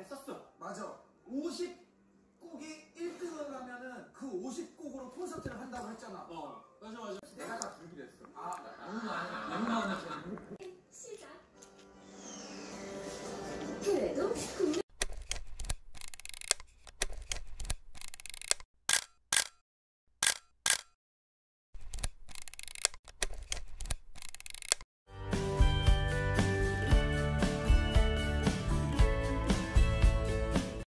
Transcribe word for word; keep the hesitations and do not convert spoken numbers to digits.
했었어. 맞아. 오십 곡이 일 등을 하면은 그 오십 곡으로 콘서트를 한다고 했잖아. 어, 맞아 맞아. 내가 다 부르기로 했어. 아, 너무 많아. 너무 많아. 시작. 그래도